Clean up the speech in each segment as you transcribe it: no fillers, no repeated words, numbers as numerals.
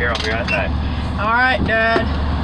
here. I'll be right back. All right, Dad.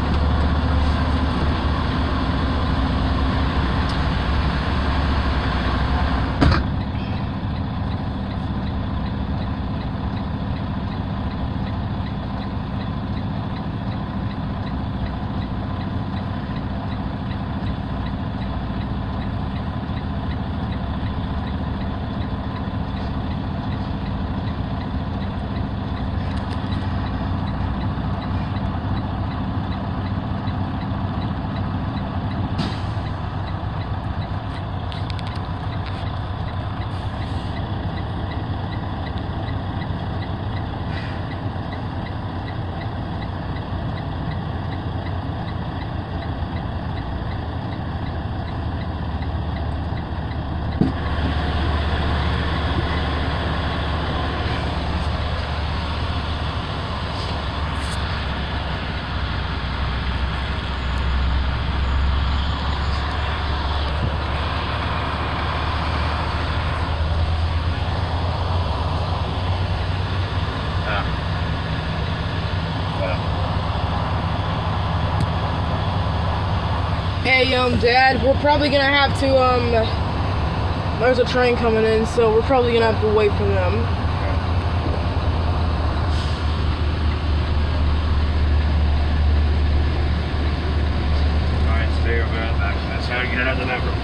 Hey, Dad, we're probably gonna have to, there's a train coming in, so we're probably gonna have to wait for them. Alright, stay over there. That's how you get another number.